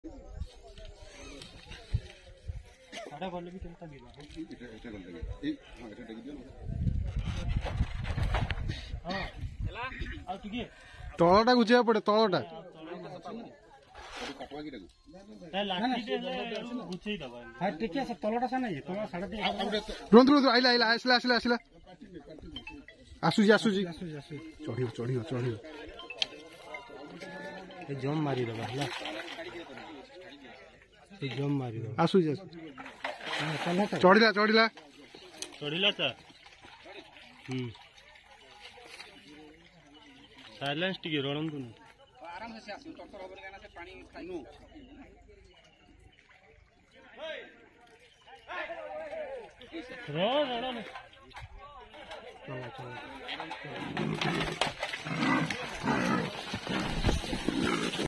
साडा गले भी केनता बिला एटा गले ए हां एटा टेक दियो हां चला आ तुगे तळटा गुजिया पड़े तळटा कटवा की रे लाठी दे गुछई दबा हां ठीक है सब तळटा सा नहीं तळा साडा रोंद रोंद आइला आइला आसला आसला आसला आसुजी चढ़ियो चढ़ियो चढ़ियो ए जम मारी दबा हला ए जम मारी दबा आसुजी चला चढ़िला चढ़िला चढ़िला ता साइलेंस टिके रणंतु आराम से आसु तोर तोर बरगाना से पानी खाइनु रो रो चलो चलो